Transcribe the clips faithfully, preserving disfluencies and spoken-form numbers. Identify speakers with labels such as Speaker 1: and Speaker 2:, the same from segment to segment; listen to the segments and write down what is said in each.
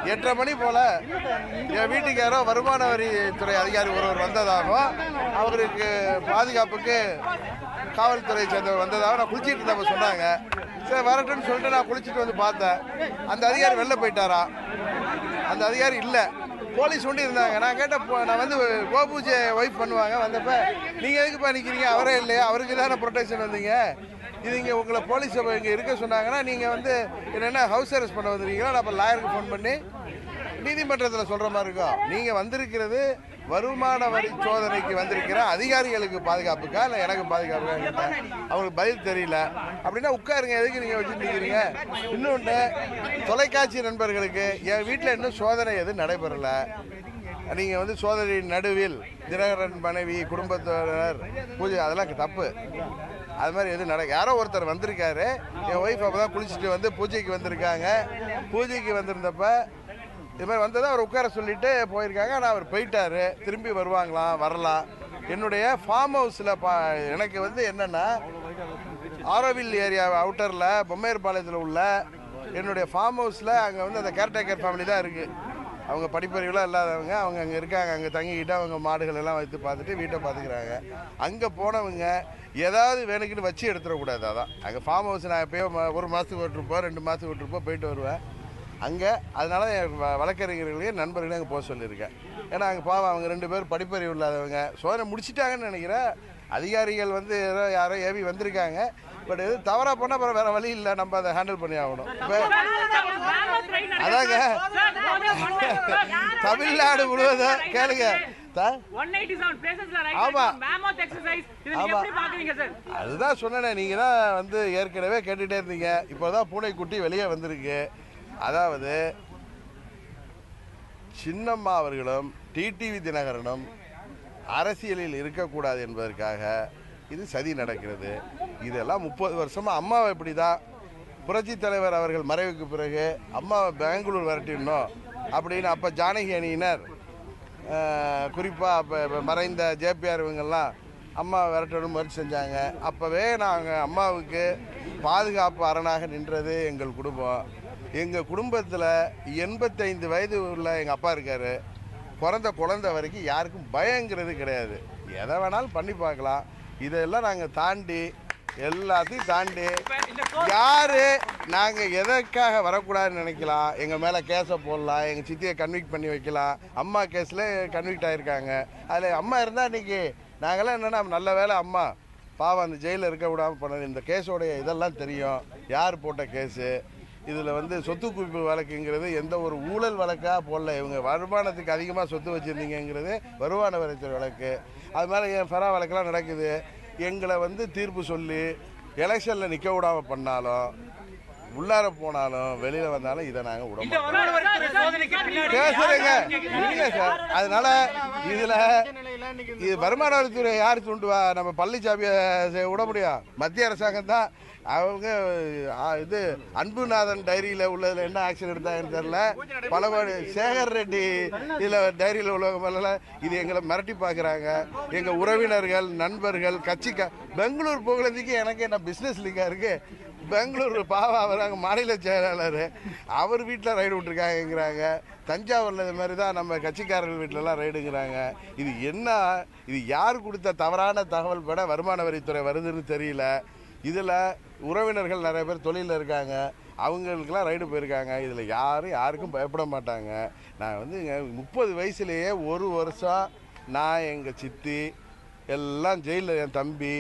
Speaker 1: எட்டரை மணி போல என் வீட்டுக்கு யாரோ வருமான வரித்துறை அதிகாரி ஒருவர் வந்ததாகவும் அவருக்கு பாதுகாப்புக்கு காவல்துறை சேர்ந்தவர் வந்ததாகவும் நான் குளிச்சுட்டு இருந்தப்ப சொன்னாங்க. சரி வரட்டுன்னு சொல்லிட்டு நான் குளிச்சுட்டு வந்து பார்த்தேன். அந்த அதிகாரி வெளில போயிட்டாரா? அந்த அதிகாரி இல்லை, போலீஸ் ஒண்டி இருந்தாங்க. நான் கேட்டேன், நான் வந்து கோபூஜை ஒய்ஃப் பண்ணுவாங்க, வந்தப்ப நீங்கள் எதுக்குப்பா நிற்கிறீங்க? அவரே இல்லையா? அவருக்கு தானே ப்ரொடெக்ஷன் வந்தீங்க, இது இங்கே உங்களை போலீஸ் இங்கே இருக்க சொன்னாங்கன்னா நீங்கள் வந்து என்னென்ன ஹவுஸ் அரெஸ்ட் பண்ண வந்துருக்கீங்களா? நான் அப்போ லாயருக்கு ஃபோன் பண்ணி நீதிமன்றத்தில் சொல்கிற மாதிரி இருக்கும். நீங்கள் வந்திருக்கிறது வருமான வரி சோதனைக்கு வந்திருக்கிற அதிகாரிகளுக்கு பாதுகாப்புக்கா இல்லை எனக்கு பாதுகாப்புக்கா கேட்டேன். அவங்களுக்கு பதில் தெரியல. அப்படின்னா உட்காருங்க, எதுக்கு நீங்கள் வச்சுட்டு இருக்கிறீங்க? இன்னொன்று, தொலைக்காட்சி நண்பர்களுக்கு என் வீட்டில் இன்னும் சோதனை எதுவும் நடைபெறலை. நீங்கள் வந்து சோதனையின் நடுவில் தினகரன் மனைவி குடும்பத்தினர் பூஜை, அதெல்லாம் தப்பு. அது மாதிரி எதுவும் நட யாரோ ஒருத்தர் வந்திருக்காரு. என் ஒய்ஃப் அப்போ தான் குளிச்சுட்டு வந்து பூஜைக்கு வந்திருக்காங்க. பூஜைக்கு வந்திருந்தப்ப இது மாதிரி வந்ததை அவர் உட்கார சொல்லிட்டு போயிருக்காங்க. ஆனால் அவர் போயிட்டாரு. திரும்பி வருவாங்களாம், வரலாம். என்னுடைய ஃபார்ம் ஹவுஸில் பா எனக்கு வந்து என்னென்னா, ஆரோவில் ஏரியா அவுட்டரில் பொம்மையர்பாளையத்தில் உள்ள என்னுடைய ஃபார்ம் ஹவுஸில் அங்கே வந்து அந்த கேர்டேக்கர் ஃபேமிலி தான் இருக்குது. அவங்க படிப்பறிவுலாம் இல்லாதவங்க, அவங்க அங்கே இருக்காங்க. அங்கே தங்கிக்கிட்டு அவங்க மாடுகள் எல்லாம் வைத்து பார்த்துட்டு வீட்டை பார்த்துக்கிறாங்க. அங்கே போனவங்க ஏதாவது வேணுக்குன்னு வச்சு எடுத்துடக்கூடாது. அதான் அங்கே ஃபார்ம் ஹவுஸ் நான் எப்போயோ ஒரு மாதத்துக்கு விட்டுருப்போம், ரெண்டு மாதத்துக்கு விட்டுருப்போம், போயிட்டு வருவேன் அங்கே. அதனால வழக்கறிஞர்களையும் நண்பர்களையும் அங்கே போக சொல்லியிருக்கேன். ஏன்னா அங்கே பாவம் அவங்க ரெண்டு பேரும் படிப்பறிவு இல்லாதவங்க. சோதனை முடிச்சிட்டாங்கன்னு நினைக்கிறேன். அதிகாரிகள் வந்து ஏதோ யாரோ ஏவி வந்திருக்காங்க. பட் எது தவறாக போனால் அப்புறம் வேறு வழி இல்லை, நம்ம அதை ஹேண்டில் பண்ணி ஆகணும். இப்போ அதாங்க தமிழ்நாடு முழுவதும் கேளுங்க. அதுதான் சொன்னேன். நீங்க தான் வந்து ஏற்கனவே கேட்டுட்டே இருந்தீங்க. இப்போதான் பூனைக்குட்டி வெளியே வந்திருக்கு. அதாவது சின்னம்மா அவர்களும் டிடிவி தினகரனும் அரசியலில் இருக்கக்கூடாது என்பதற்காக இது சதி நடக்கிறது. இதெல்லாம் முப்பது வருஷமா அம்மாவை இப்படி தான் புரட்சி தலைவர் அவர்கள் மறைவுக்கு பிறகு அம்மாவை பெங்களூர் விரட்டிடணும் அப்படின்னு அப்போ ஜானகி அணியினர், குறிப்பாக அப்போ மறைந்த ஜேபிஆர் இவங்கெல்லாம் அம்மா விரட்டணும் முயற்சி செஞ்சாங்க. அப்போவே நாங்கள் அம்மாவுக்கு பாதுகாப்பு அரணாக நின்றது எங்கள் குடும்பம். எங்கள் குடும்பத்தில் எண்பத்தைந்து வயது உள்ள எங்கள் அப்பா இருக்கார். பிறந்த குழந்தை வரைக்கும் யாருக்கும் பயங்கிறது கிடையாது. எதை வேணாலும் பண்ணி பார்க்கலாம். இதெல்லாம் நாங்கள் தாண்டி எல்லாத்தையும் தாண்டி யாரு நாங்கள் எதற்காக வரக்கூடாதுன்னு நினைக்கலாம். எங்கள் மேலே கேஸை போடலாம், எங்கள் சித்தியை கன்விக்ட் பண்ணி வைக்கலாம். அம்மா கேஸில் கன்விக்ட் ஆகியிருக்காங்க. அதில் அம்மா இருந்தால் இன்றைக்கி நாங்களாம் என்னென்னா நல்ல வேலை அம்மா பாவம் அந்த ஜெயிலில் இருக்க விடாமல் பண்ணது. இந்த கேஸோடைய இதெல்லாம் தெரியும், யார் போட்ட கேஸு. இதில் வந்து சொத்து குவிப்பு வழக்குங்கிறது எந்த ஒரு ஊழல் வழக்காக போடல. இவங்க வருமானத்துக்கு அதிகமாக சொத்து வச்சுருந்தீங்கிறது வருமான வரித்துறை வழக்கு. அது மாதிரி என் ஃபெரா வழக்கெல்லாம் நடக்குது. எங்களை வந்து தீர்ப்பு சொல்லி எலெக்ஷனில் நிற்க விடாமல் பண்ணாலும், உள்ளார போனாலும், வெளியில் வந்தாலும் இதை நாங்கள் விட மாட்டோம். பேசுறேங்க இல்லை சார். அதனால இதில் இது வருமான வரித்துறை யார் தூண்டுவா? நம்ம பழனிசாமியை விட முடியும்? மத்திய அரசாங்கம் தான். அவங்க இது அன்புநாதன் டைரியில் உள்ளதில் என்ன ஆக்ஷன் எடுத்தாங்கன்னு தெரியல. பல சேகர் ரெட்டி இதில் டைரியில் உள்ளவங்க மேலே இது எங்களை மிரட்டி பார்க்குறாங்க. எங்கள் உறவினர்கள், நண்பர்கள், கட்சிக்கா பெங்களூர் போகிறதுக்கு எனக்கு என்ன பிஸ்னஸ் லீக்காக இருக்குது. பெங்களூர் பாவா அவர் அங்கே மாநில செயலாளர், அவர் வீட்டில் ரைடு விட்டுருக்காங்கிறாங்க. தஞ்சாவூரில் இது மாதிரி தான் நம்ம கட்சிக்காரர்கள் வீட்டிலலாம் ரைடுங்கிறாங்க. இது என்ன, இது யார் கொடுத்த தவறான தகவல் பட வருமான வரித்துறை வருதுன்னு தெரியல. இதில் உறவினர்கள் நிறைய பேர் தொழிலில் இருக்காங்க, அவங்களுக்கெல்லாம் ரைடு போயிருக்காங்க. இதில் யாரும் யாருக்கும் பயப்பட மாட்டாங்க. நான் வந்து முப்பது வயசுலேயே ஒரு வருஷம் நான் எங்கள் சித்தி எல்லாம் ஜெயிலில், என் தம்பி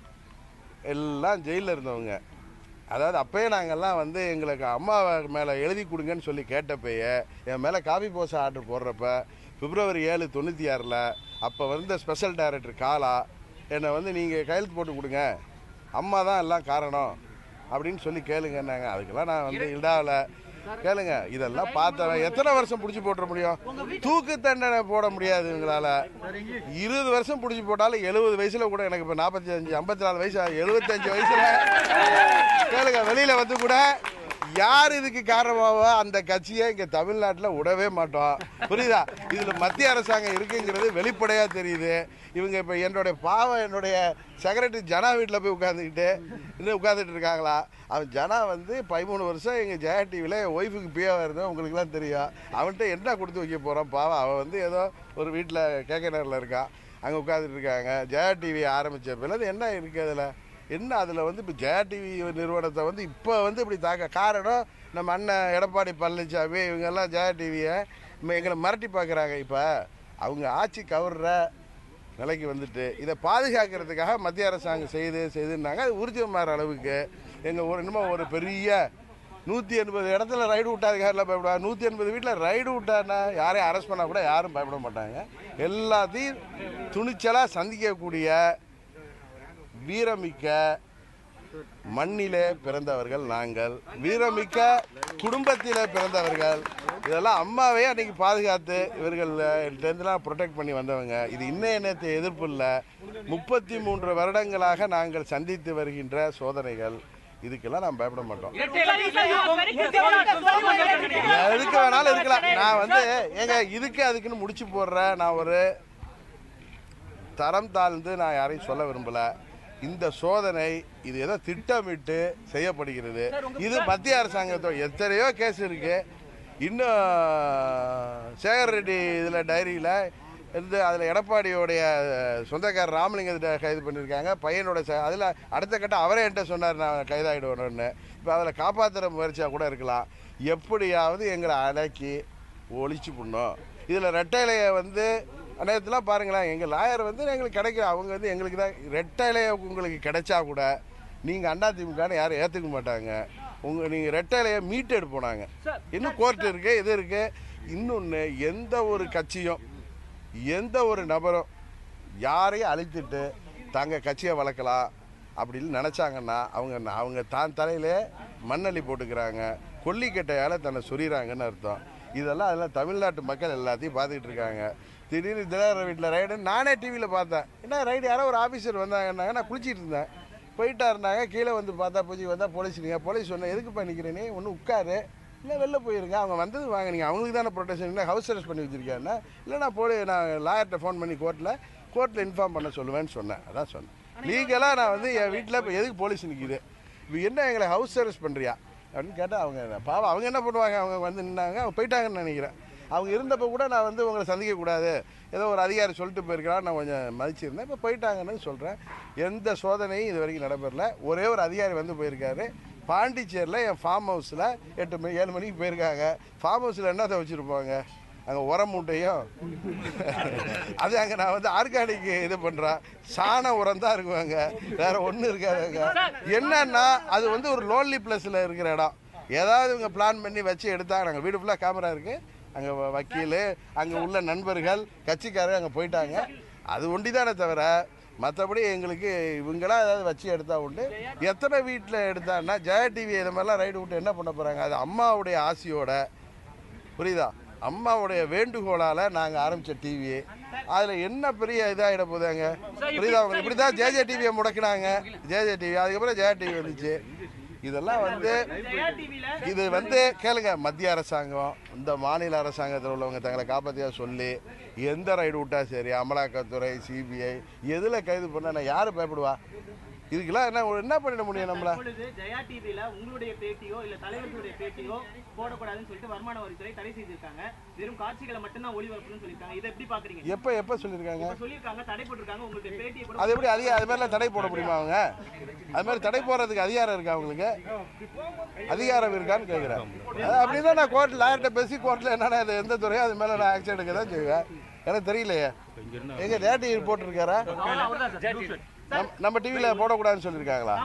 Speaker 1: எல்லாம் ஜெயிலில் இருந்தவங்க. அதாவது அப்போயே நாங்கள்லாம் வந்து எங்களுக்கு அம்மா மேலே எழுதி கொடுங்கன்னு சொல்லி கேட்டப்பயே என் மேலே காபி போசா ஆர்டர் போடுறப்ப பிப்ரவரி ஏழு தொண்ணூற்றி ஆறில் அப்போ வந்து ஸ்பெஷல் டைரக்டர் காலா என்னை வந்து நீங்கள் கையெழுத்து போட்டு கொடுங்க, அம்மா தான் எல்லாம் காரணம் அப்படின்னு சொல்லி கேளுங்கன்னாங்க. அதுக்கெல்லாம் நான் வந்து இடாவில் கேளுங்க. இதெல்லாம் பார்த்தவன் எத்தனை வருஷம் பிடிச்சி போட்டுற முடியும்? தூக்கு தண்டனை போட முடியாது இவங்களால. இருபது வருஷம் பிடிச்சி போட்டாலும் எழுபது வயசுல கூட, எனக்கு இப்போ நாற்பத்தி அஞ்சு ஐம்பத்தி நாலு வயசு, எழுபத்தஞ்சு வயசுல கேளுங்க வெளியில வந்து கூட யார் இதுக்கு காரணமாவோ அந்த கட்சியை இங்க தமிழ்நாட்டில் விடவே மாட்டோம். புரியுதா? இதுல மத்திய அரசாங்கம் இருக்குங்கிறது வெளிப்படையா தெரியுது. இவங்க இப்ப என்னுடைய பாவம் என்னுடைய செக்ரட்டரி ஜனா வீட்டில் போய் உட்காந்துக்கிட்டு இன்னும் உட்காந்துட்டு இருக்காங்களா? அவன் ஜனா வந்து பதிமூணு வருஷம் எங்கள் ஜெயா டிவியில் என் ஒய்ஃபுக்கு பிஏவாக இருந்தோம், உங்களுக்குலாம் தெரியும். அவன்கிட்ட என்ன கொடுத்து வைக்க போகிறான் பாவம். அவன் வந்து ஏதோ ஒரு வீட்டில் கேகனரில் இருக்கான், அங்கே உட்காந்துட்டு இருக்காங்க. ஜெயா டிவி ஆரம்பித்த பிறகு என்ன இருக்குது அதில்? என்ன அதில் வந்து இப்போ ஜெயா டிவி நிறுவனத்தை வந்து இப்போ வந்து இப்படி தாக்க காரணம் நம்ம அண்ணன் எடப்பாடி பழனிசாமி இவங்கெல்லாம் ஜெயா டிவியை எங்களை மிரட்டி பார்க்குறாங்க. இப்போ அவங்க ஆட்சி கவர்ற நிலைக்கு வந்துட்டு இதை பாதுகாக்கிறதுக்காக மத்திய அரசாங்கம் செய்து செய்துன்னாங்க. அது ஊர்ஜிதமாகிற அளவுக்கு எங்கள் ஒரு இன்னமும் ஒரு பெரிய நூற்றி எண்பது இடத்துல ரைடு விட்டாதுக்காரில் பயப்படுவாங்க. நூற்றி எண்பது வீட்டில் ரைடு விட்டான்னா யாரையும் அரெஸ்ட் பண்ணால் கூட யாரும் பயப்பட மாட்டாங்க. எல்லாத்தையும் துணிச்சலாக சந்திக்கக்கூடிய வீரமிக்க மண்ணிலே பிறந்தவர்கள் நாங்கள், வீரமிக்க குடும்பத்திலே பிறந்தவர்கள். இதெல்லாம் அம்மாவே அன்றைக்கி பாதுகாத்து இவர்கள்ட்டேருந்துலாம் ப்ரொடெக்ட் பண்ணி வந்தவங்க. இது இன்னும் நேற்று எதிர்ப்பு இல்லை, முப்பத்தி மூன்று வருடங்களாக நாங்கள் சந்தித்து வருகின்ற சோதனைகள். இதுக்கெல்லாம் நான் பயப்பட மாட்டோம். எதுக்கு வேணாலும் இருக்கலாம். நான் வந்து ஏங்க இதுக்கு அதுக்குன்னு முடிச்சு போடுறேன். நான் ஒரு தரம் தாழ்ந்து நான் யாரையும் சொல்ல விரும்பலை. இந்த சோதனை இது ஏதோ திட்டமிட்டு செய்யப்படுகிறது. இது மத்திய அரசாங்கத்தோட எத்தனையோ கேஸ் இருக்கு. இன்னும் சேகர் ரெட்டி இதில் டைரியில் இருந்து அதில் எடப்பாடியோடைய சொந்தக்காரர் ராமலிங்கத்தை கைது பண்ணியிருக்காங்க. பையனோட அதில் அடுத்த கட்டம் அவரே என்கிட்ட சொன்னார் நான் கைதாகிடுவேன்னு. இப்போ அதில் காப்பாற்றுற முயற்சியாக கூட இருக்கலாம். எப்படியாவது எங்களை அடக்கி ஒழிச்சு பண்ணோம். இதில் ரெட்டையிலையை வந்து நேரத்துலாம் பாருங்களேன், எங்கள் லாயர் வந்து எங்களுக்கு கிடைக்கிற அவங்க வந்து எங்களுக்கு தான் ரெட்டையிலையை உங்களுக்கு கிடைச்சா கூட நீங்கள் அதிமுகன்னு யாரும் ஏற்றுக்க மாட்டாங்க. உங்கள் நீங்கள் ரெட்டையிலையை மீட்டு எடுப்போனாங்க. இன்னும் கோர்ட்டு இருக்குது, இது இருக்குது. இன்னொன்று, எந்த ஒரு கட்சியும் எந்த ஒரு நபரும் யாரையும் அழித்துட்டு தங்க கட்சியை வளர்க்கலாம் அப்படின்னு நினச்சாங்கன்னா அவங்க அவங்க தான் தலையிலே மண்ணள்ளி போட்டுக்கிறாங்க, கொல்லிக்கட்டையால் தன்னை சொறிகிறாங்கன்னு அர்த்தம். இதெல்லாம் அதெல்லாம் தமிழ்நாட்டு மக்கள் எல்லாத்தையும் பார்த்துக்கிட்டு இருக்காங்க. திடீர்னு தினகரன் வீட்டில் ரைடு நானே டிவியில் பார்த்தேன். என்ன ரைடு யாரோ ஒரு ஆஃபீஸர் வந்தாங்கன்னாங்க. நான் குளிச்சிட்டு இருந்தேன், போயிட்டா இருந்தாங்க. கீழே வந்து பார்த்தா பூச்சி வந்தால் போலீஸ். நீங்கள் போலீஸ் சொன்னேன், எதுக்கு பண்ணிக்கிறேனே ஒன்று உட்காரு, இல்லை வெளில போயிருங்க. அவங்க வந்தது வாங்க, நீங்கள் அவங்களுக்கு தானே ப்ரொடெக்ஷன் ஹவுஸ் அரெஸ்ட் பண்ணி வச்சுருக்கேன்னா. இல்லை நான் போய் நான் லாயர்கிட்ட ஃபோன் பண்ணி கோர்ட்டில் கோர்ட்டில் இன்ஃபார்ம் பண்ண சொல்லுவேன்னு சொன்னேன். அதான் சொன்னேன். லீகலாக நான் வந்து என் வீட்டில் இப்போ எதுக்கு போலீஸ் நிற்கிது, இப்போ என்ன எங்களை ஹவுஸ் அரெஸ்ட் பண்ணுறியா அப்படின்னு கேட்டால் அவங்க பாவம் அவங்க என்ன பண்ணுவாங்க, அவங்க வந்து நின்னாங்க, அவங்க போயிட்டாங்கன்னு நினைக்கிறேன். அவங்க இருந்தப்போ கூட நான் வந்து உங்களை சந்திக்கக்கூடாது, ஏதோ ஒரு அதிகாரி சொல்லிட்டு போயிருக்கலாம், நான் கொஞ்சம் மதிச்சிருந்தேன். இப்போ போயிட்டாங்கன்னு சொல்கிறேன். எந்த சோதனையும் இது வரைக்கும் நடைபெறல. ஒரே ஒரு அதிகாரி வந்து போயிருக்காரு பாண்டிச்சேரியில் என் ஃபார்ம் ஹவுஸில் எட்டு மணி ஏழு மணிக்கு போயிருக்காங்க. ஃபார்ம் ஹவுஸில் என்னத்தை வச்சுருப்பாங்க, அங்கே உரம் மூட்டையும் அது அங்கே நான் வந்து ஆர்கானிக் இது பண்ணுறேன், சாண உரம் தான் இருக்குவாங்க, வேறு ஒன்றும் இருக்காதுங்க. என்னன்னா அது வந்து ஒரு லோன்லி பிளேஸில் இருக்கிற இடம். ஏதாவது இவங்க பிளான் பண்ணி வச்சு எடுத்தாங்க. நாங்கள் வீடு ஃபுல்லாக கேமரா இருக்குது, அங்கே வக்கீல் அங்கே உள்ள நண்பர்கள் கட்சிக்காரர் அங்கே போயிட்டாங்க. அது ஒண்டி தானே தவிர மற்றபடி எங்களுக்கு இவங்களாம் ஏதாவது வச்சு எடுத்தா உண்டு. எத்தனை வீட்டில் எடுத்தான்னா ஜெயா டிவி இது மாதிரிலாம் ரைடு விட்டு என்ன பண்ண போகிறாங்க? அது அம்மாவுடைய ஆசையோட, புரியுதா, அம்மாவுடைய வேண்டுகோளால் நாங்கள் ஆரம்பித்த டிவி. அதில் என்ன பெரிய இதாகிட போதாங்க, புரியுதா? அவங்க இப்படி தான் ஜே ஜே டிவியை முடக்கினாங்க, ஜே ஜே டிவி. அதுக்கப்புறம் ஜெயா டிவி வந்துச்சு. இதெல்லாம் வந்து இது வந்து கேளுங்க, மத்திய அரசாங்கம் இந்த மாநில அரசாங்கத்தில் உள்ளவங்க தங்களை காப்பாற்றியா சொல்லி எந்த ரைடு விட்டா சரி, அமலாக்கத்துறை சிபிஐ எதில் கைது பண்ண நான் யார் பயப்படுவா? இதுக்கெல்லாம் என்ன என்ன பண்ணிட முடியும் நம்மள?
Speaker 2: ஜெயா டிவில உங்களுடைய பேட்டியோ இல்ல தலைவர்களுடைய பேட்டியோ போடக்கூடாதுன்னு சொல்லிட்டு வருமான வரித்துறை தடை செய்திருக்காங்க. வெறும் காட்சிகளை மட்டும் தான் ஒளிபரப்புன்னு சொல்லிருக்காங்க. இதை எப்படி பாக்குறீங்க?
Speaker 1: எப்ப எப்ப சொல்லிருக்காங்க?
Speaker 2: சொல்லிருக்காங்க, தடை போட்டுருக்காங்க. உங்களுடைய பேட்டியை
Speaker 1: அது எப்படி அதிக அது மாதிரிலாம் தடை போட முடியுமா? அவங்க அது மாதிரி தடை போடுறதுக்கு அதிகாரம் இருக்கா? அவங்களுக்கு அதிகாரம் இருக்கான்னு கேட்குறேன். அப்படின்னா நான் கோர்ட்டில் லாயர்கிட்ட பேசி கோர்ட்டில் என்னென்ன அது எந்த துறையோ அது மேலே நான் ஆக்ஷன் எடுக்க தான் செய்வேன். எனக்கு தெரியலையே, எங்க டேட்டி ரிப்போர்ட் இருக்காரா? நம்ம டிவில போடக்கூடாதுன்னு சொல்லிருக்காங்களா?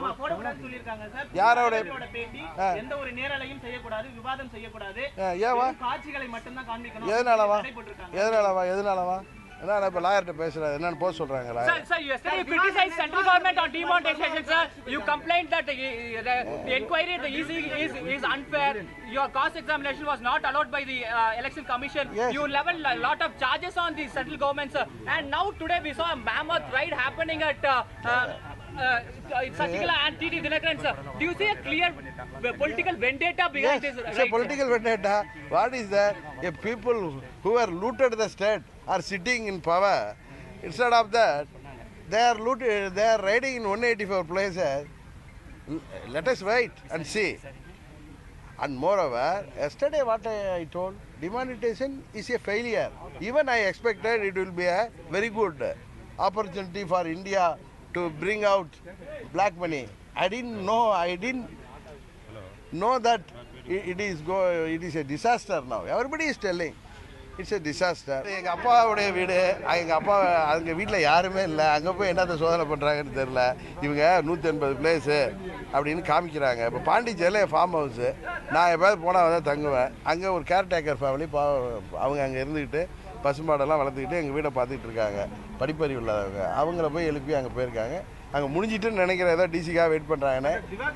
Speaker 1: யாரோட
Speaker 2: எந்த ஒரு நேரலையும் செய்யக்கூடாது, விவாதம் செய்யக்கூடாது,
Speaker 1: ஏவா
Speaker 2: காட்சிகளை மட்டும் தான் காண்பிக்கணும்.
Speaker 1: எதனாலவா எதனாலவா எதனாலவா நான் இப்ப லாயர்ட்ட பேசுறேன், என்னன்னு போக சொல்றாங்களா?
Speaker 3: Sir, sir, yesterday you criticized central government on demonetization, sir. You complained that the, the, the inquiry at the E C is is unfair. Your cross examination was not allowed by the uh, election commission. Yes. You leveled a lot of charges on the central government, sir. And now today we saw a mammoth raid happening at uh, uh, uh, Sasikala and T T V Dinakaran, sir. Do you see a clear political vendetta behind
Speaker 1: Yes,
Speaker 3: this?
Speaker 1: it's
Speaker 3: Right?
Speaker 1: a political vendetta. What is that? If people who are looted the state are sitting in power, instead of that, they are looted, they are riding in one eighty-four places. Let us wait and see. And moreover, yesterday what I, I told, demonetization is a failure. Even I expected it will be a very good opportunity for India to bring out black money. I didn't know, I didn't know that it, it is go, it is a disaster now. Everybody is telling it's a disaster. எங்கள் அப்பாவுடைய வீடு எங்கள் அப்பா அவங்க வீட்டில் யாருமே இல்லை, அங்கே போய் என்னத்தை சோதனை பண்ணுறாங்கன்னு தெரில. இவங்க நூற்றி எண்பது பிளேஸு அப்படின்னு காமிக்கிறாங்க. இப்போ பாண்டிச்சேரியில் ஃபார்ம் ஹவுஸு, நான் எப்போது போனால் வந்து தங்குவேன். அங்கே ஒரு கேர்டேக்கர் ஃபேமிலி பா அவங்க அங்கே இருந்துக்கிட்டு பசுமாடெல்லாம் வளர்த்துக்கிட்டு எங்கள் வீடை பார்த்துக்கிட்டு இருக்காங்க. படிப்பறிவு இல்லாதவங்க அவங்கள போய் எழுப்பி அங்கே போயிருக்காங்க. அங்கே முடிஞ்சிட்டுன்னு நினைக்கிறேன், ஏதோ டிசிக்காக வெயிட் பண்ணுறாங்கன்னு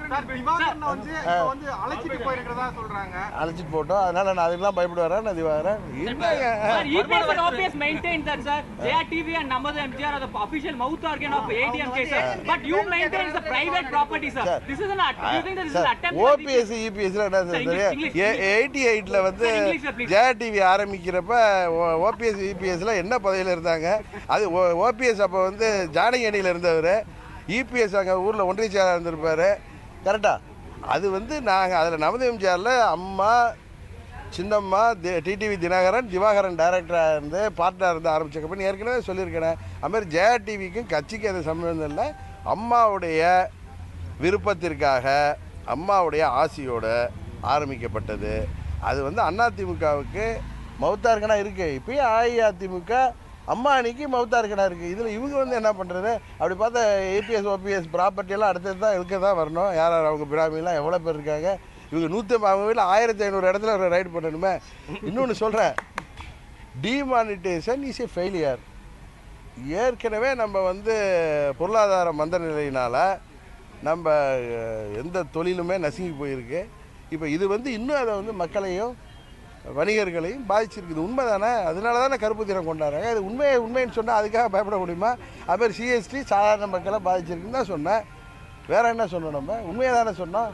Speaker 1: அழைச்சிட்டு போட்டோம். அதனால நான் அதுக்கெல்லாம் பயப்பட வரேன். நான் Divakaran
Speaker 3: maintained that, sir. J R T V and Namadha M G R are the official mouth organ of A D M K, sir. But you maintain the private property, sir. This is an attempt. Do you think that this is an attempt?
Speaker 1: O P S E P S ல என்ன சொல்றீங்க? eighty-eight ல வந்து J R T V ஆரம்பிக்கிறப்ப O P S E P S ல என்ன பதவியில இருந்தாங்க? அது O P S அப்ப வந்து ஜானகியணியில இருந்தவர், E P S அங்கே ஊரில் ஒன்றிய செயலாளர் இருந்திருப்பார். கரெக்டாக அது வந்து நாங்கள் அதில் நமது எம்ஜிஆரில் அம்மா சின்னம்மா T T V Dinakaran Divakaran டைரக்டராக இருந்து பார்ட்னராக இருந்து ஆரம்பித்த கம்பெனி ஏற்கனவே சொல்லியிருக்கேன். அதுமாதிரி J R T Vக்கும் கட்சிக்கு அது சம்பந்தம் இல்லை. அம்மாவுடைய விருப்பத்திற்காக அம்மாவுடைய ஆசையோடு ஆரம்பிக்கப்பட்டது. அது வந்து அதிமுகவுக்கு மௌத்தார்கனாக இருக்குது. இப்போயும் அஇஅதிமுக அம்மா அன்னைக்கு மௌத்தார்கனாக இருக்குது. இதில் இவங்க வந்து என்ன பண்ணுறது? அப்படி பார்த்தா ஏபிஎஸ் ஓபிஎஸ் ப்ராப்பர்ட்டியெல்லாம் அடுத்தது தான் இருக்க தான் வரணும். யார் யார் அவங்க பிராமிலாம் எவ்வளோ பேர் இருக்காங்க? இவங்க நூற்றி அவங்க வீட்டில் ஆயிரத்தி ஐநூறு இடத்துல ஒரு ரைடு பண்ணணுமே. இன்னொன்று சொல்கிறேன், டிமானிட்டேஷன் இஸ் ஏ ஃபெயிலியர். ஏற்கனவே நம்ம வந்து பொருளாதார மந்த நிலையினால் நம்ம எந்த தொழிலுமே நசுங்கி போயிருக்கு. இப்போ இது வந்து இன்னும் அதை வந்து மக்களையும் வணிகர்களையும் பாதிச்சிருக்குது. உண்மை தானே? அதனால தானே கருப்பு தினம் கொண்டாடுறாங்க. அது உண்மையை உண்மைன்னு சொன்னால் அதுக்காக பயப்பட முடியுமா? அதுமாதிரி சிஎஸ்டி சாதாரண மக்களை பாதிச்சிருக்குன்னு தான் சொன்னேன். வேற என்ன சொன்னோம்? நம்ம உண்மையை தானே சொன்னோம்.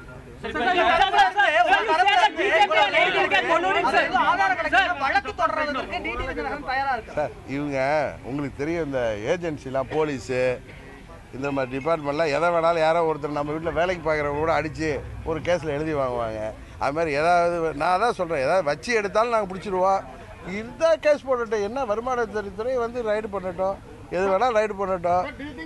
Speaker 1: சார் இவங்க உங்களுக்கு தெரியும், இந்த ஏஜென்சிலாம் போலீஸு இந்த மாதிரி டிபார்ட்மெண்ட்லாம் எதை வேணாலும் யாரோ ஒருத்தர் நம்ம வீட்டில் வேலைக்கு பார்க்குறவங்க கூட அடித்து ஒரு கேஸில் எழுதி வாங்குவாங்க. அது மாதிரி ஏதாவது நான் தான் சொல்கிறேன், ஏதாவது வச்சு எடுத்தாலும் நாங்கள் பிடிச்சிடுவோம். இதுதான் கேஸ் போட்டுட்டோம். என்ன வருமான வரித்துறை வந்து ரைடு பண்ணட்டும், எது வேணாலும் ரைடு பண்ணட்டும்.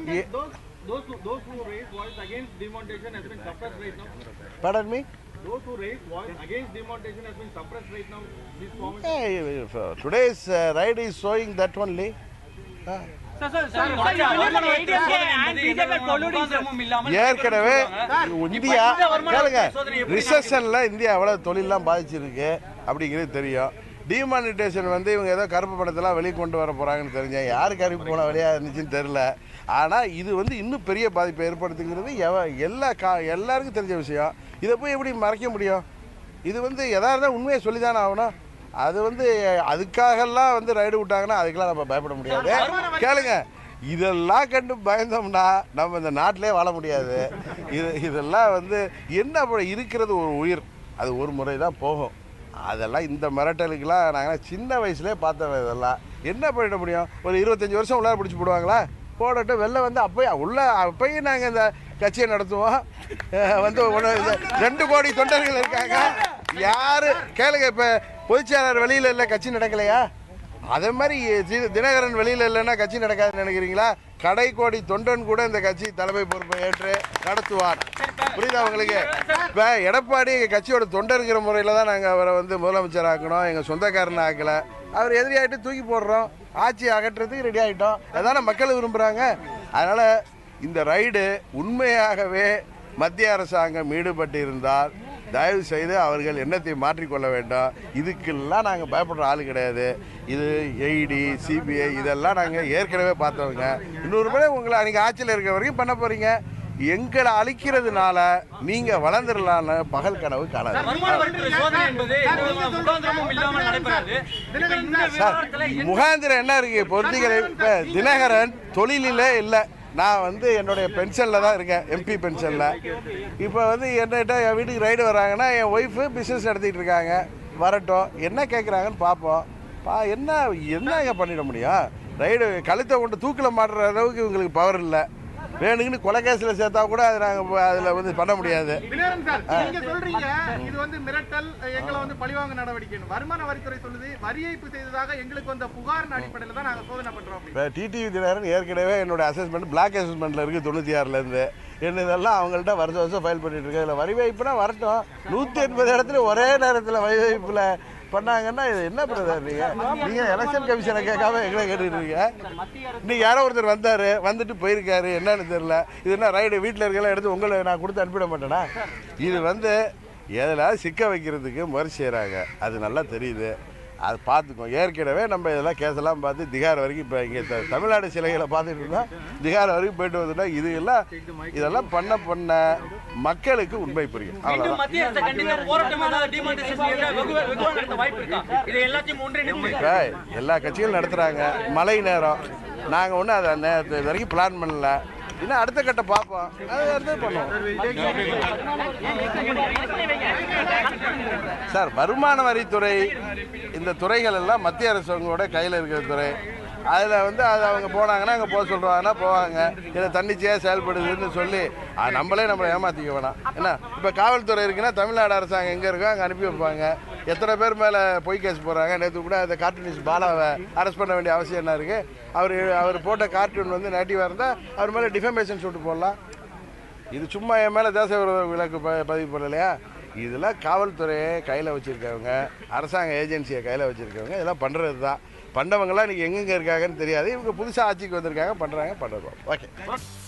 Speaker 1: Pardon me?
Speaker 4: Those who raise voice against demonetization has been suppressed right now. This comment.
Speaker 1: Hey, today's uh, ride is showing that only. Ah.
Speaker 3: Sir, sir, sir, you believe A D M K and B J P colluding, sir?
Speaker 1: ஏற்கனவே India கேளுங்க, ரிசெஷன்ல India எவ்வளவு தொழிலெல்லாம் பாதிச்சிருக்கு அப்படிங்கிறது தெரியும். Demonetisation வந்து இவங்க ஏதோ கருப்பு பணத்தெல்லாம் வெளியே கொண்டு வர போறாங்கன்னு தெரிஞ்சேன். யாரு கருப்பு பணம் வெளியா இருந்துச்சுன்னு தெரியல. ஆனால் இது வந்து இன்னும் பெரிய பாதிப்பை ஏற்படுத்துங்கிறது எல்லா கா எல்லாருக்கும் தெரிஞ்ச விஷயம். இதை போய் எப்படி மறைக்க முடியும்? இது வந்து எதா இருந்தால் உண்மையை சொல்லி தானே ஆகணும். அது வந்து அதுக்காகலாம் வந்து ரைடு விட்டாங்கன்னா அதுக்கெல்லாம் நம்ம பயப்பட முடியாது. கேளுங்க, இதெல்லாம் கண்டு பயந்தோம்னா நம்ம இந்த நாட்டிலே வாழ முடியாது. இது இதெல்லாம் வந்து என்ன இருக்கிறது ஒரு உயிர், அது ஒரு முறை தான் போகும். அதெல்லாம் இந்த மிரட்டலுக்கெல்லாம் நாங்கள் சின்ன வயசுலேயே பார்த்தோம். இதெல்லாம் என்ன பண்ணிட முடியும்? ஒரு இருபத்தஞ்சி வருஷம் உள்ளார பிடிச்சி போடுவாங்களா? போடட்டும். வெளில வந்து அப்போயே உள்ள அப்போயும் நாங்கள் இந்த கட்சியை நடத்துவோம். வந்து ஒன்று ரெண்டு கோடி தொண்டர்கள் இருக்காங்க. யார் கேளுங்க, இப்போ பொதுச்செயலாளர் வெளியில் இல்லை, கட்சி நடக்கலையா? அதே மாதிரி தினகரன் வெளியில் இல்லைன்னா கட்சி நடக்காதுன்னு நினைக்கிறீங்களா? கடை கோடி தொண்டன் கூட இந்த கட்சி தலைமை பொறுப்பை ஏற்று நடத்துவார். புரியுதா உங்களுக்கு? இப்போ எடப்பாடி எங்கள் கட்சியோட தொண்டருங்கிற முறையில் தான் நாங்கள் அவரை வந்து முதலமைச்சர் ஆக்கணும். எங்கள் சொந்தக்காரனை ஆக்கலை. அவர் எதிரியாகிட்டு தூக்கி போடுறோம். ஆட்சி அகற்றுறதுக்கு ரெடி ஆகிட்டோம். அதான மக்கள் விரும்புகிறாங்க. அதனால் இந்த ரைடு உண்மையாகவே மத்திய அரசாங்கம் ஈடுபட்டு இருந்தால் தயவு செய்து அவர்கள் எண்ணத்தை மாற்றிக்கொள்ள வேண்டும். இதுக்கெல்லாம் நாங்கள் பயப்படுற ஆள் கிடையாது. இது ஐடி சிபிஐ இதெல்லாம் நாங்கள் ஏற்கனவே பார்த்தவங்க. இன்னொரு முறை உங்களை அன்றைக்கி ஆட்சியில் இருக்கிற வரைக்கும் பண்ண போகிறீங்க. எங்களை அழிக்கிறதுனால நீங்கள் வளர்ந்துடலான்னு பகல் கனவு காணாது. முகாந்திரம் என்ன இருக்கு? பொருத்திகளை இப்போ தினகரன் தொழிலில் இல்லை, நான் வந்து என்னுடைய பென்ஷனில் தான் இருக்கேன், எம்பி பென்ஷனில். இப்போ வந்து என்னகிட்ட என் வீட்டுக்கு ரைடு வராங்கன்னா என் ஒய்ஃபு பிஸ்னஸ் நடத்திட்டு இருக்காங்க, வரட்டும், என்ன கேட்குறாங்கன்னு பார்ப்போம். பா என்ன என்னங்க பண்ணிட முடியும்? ரைடு கழுத்தை கொண்டு தூக்கில் மாட்டுற அளவுக்கு இவங்களுக்கு பவர் இல்லை. வேணுங்கன்னு கொலை கேஸில் சேர்த்தா கூட அதை நாங்கள் அதில் வந்து பண்ண முடியாது.
Speaker 5: நீங்க சொல்றீங்க இது வந்து மிரட்டல், எங்களை வந்து பழிவாங்க நடவடிக்கை. வருமான வரித்துறை சொல்லுது வரி ஏய்ப்பு செய்ததாக எங்களுக்கு வந்த புகாரின் அடிப்படையில் தான் நாங்கள் சோதனை பண்றோம்.
Speaker 1: இப்போ டிடிவி தினகரன் ஏற்கனவே என்னோட அசஸ்மெண்ட் பிளாக் அசஸ்மெண்ட்டில் இருக்குது தொண்ணூற்றி ஆறுலேருந்து. என்ன இதெல்லாம் அவங்கள்ட்ட வருஷம் வருஷம் ஃபைல் பண்ணிட்டு இருக்கேன். இதில் வரி வைப்புனா வரட்டும். நூற்றி எண்பது இடத்துல ஒரே நேரத்தில் வரி வைப்பில் பண்ணாங்கன்னா இது என்ன பிரதர்? நீங்கள் நீங்கள் எலெக்ஷன் கமிஷனை கேட்காம எங்களை கேட்டுட்டு இருக்கீங்க. இன்னைக்கு யாரோ ஒருத்தர் வந்தார், வந்துட்டு போயிருக்காரு, என்னன்னு தெரியல. இது என்ன ரைடு வீட்டில் இருக்கலாம் எடுத்து உங்களை நான் கொடுத்து அனுப்பிட மாட்டேனா? இது வந்து எதில் சிக்க வைக்கிறதுக்கு முயற்சி செய்கிறாங்க, அது நல்லா தெரியுது. அது பார்த்துக்கோ. ஏற்கனவே நம்ம இதெல்லாம் கேஸெல்லாம் பார்த்து திகார் வரைக்கும் இப்போ இங்கே தமிழ்நாடு சிலைகளை பார்த்துட்டு இருந்தோம், திகார் வரைக்கும் போயிட்டு வந்துட்டா இது எல்லாம் இதெல்லாம் பண்ண பண்ண மக்களுக்கு உண்மை புரியும். அவ்வளோதான். இப்போ எல்லா கட்சிகளும் நடத்துகிறாங்க, மழை நேரம். நாங்கள் ஒன்றும் அதை நேரத்து வரைக்கும் பிளான் பண்ணல. இன்னும் அடுத்த கட்ட பார்ப்போம், அது அடுத்தது பண்ணுவோம். சார், வருமான வரித்துறை இந்த துறைகள் எல்லாம் மத்திய அரசோட கையில் இருக்கிற துறை. அதில் வந்து அது அவங்க போனாங்கன்னா அங்கே போக சொல்கிறாங்கன்னா போவாங்க. இதை தன்னிச்சையாக செயல்படுதுன்னு சொல்லி நம்மளே நம்மளை ஏமாற்றிக்க வேணாம். என்ன இப்போ காவல்துறை இருக்குன்னா தமிழ்நாடு அரசாங்கம் எங்கே இருக்கோ அங்கே அனுப்பி வைப்பாங்க. எத்தனை பேர் மேலே பொய் கேஸ் போடுறாங்க. நேற்று கூட அந்த கார்ட்டூனிஸ்ட் பாலாவை அரெஸ்ட் பண்ண வேண்டிய அவசியம் என்ன இருக்குது? அவர் அவர் போட்ட கார்ட்டூன் வந்து நேட்டிவாக இருந்தால் அவர் மேலே டிஃபமேஷன் சூட்டு போடலாம். இது சும்மா என் மேலே தேச விரோத விலக்கு ப பதிவு பண்ணலையா? இதெல்லாம் காவல்துறையை கையில் வச்சுருக்கவங்க, அரசாங்க ஏஜென்சியை கையில் வச்சுருக்கவங்க இதெல்லாம் பண்ணுறது தான். பண்ணவங்களாம் இன்றைக்கி எங்கெங்கே இருக்காங்கன்னு தெரியாது. இவங்க புதுசாக ஆட்சிக்கு வந்திருக்காங்க, பண்ணுறாங்க, பண்ணுறோம். ஓகே.